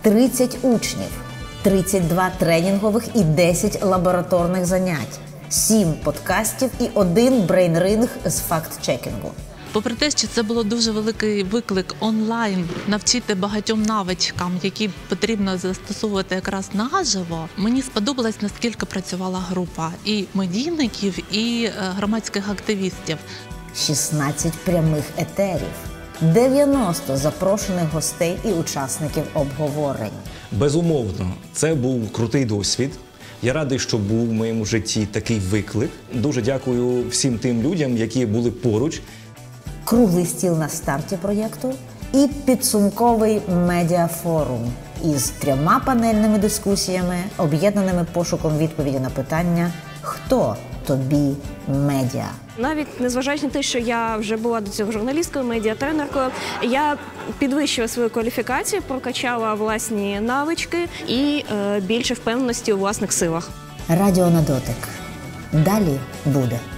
30 учнів, 32 тренінгових і 10 лабораторних занять, 7 подкастів і 1 брейн-ринг з факт-чекінгу. Попри те, що це було дуже великий виклик онлайн, навчити багатьом навичкам, які потрібно застосовувати якраз наживо, мені сподобалось, наскільки працювала група і медійників, і громадських активістів. 16 прямих етерів, 90 запрошених гостей і учасників обговорень. Безумовно, це був крутий досвід. Я радий, що був в моєму житті такий виклик. Дуже дякую всім тим людям, які були поруч. Круглий стіл на старті проєкту і підсумковий медіафорум із 3 панельними дискусіями, об'єднаними пошуком відповіді на питання «Хто тобі медіа?». Навіть незважаючи на те, що я вже була до цього журналісткою, медіатренеркою, я підвищила свою кваліфікацію, прокачала власні навички і більше впевненості у власних силах. Радіо на дотик. Далі буде.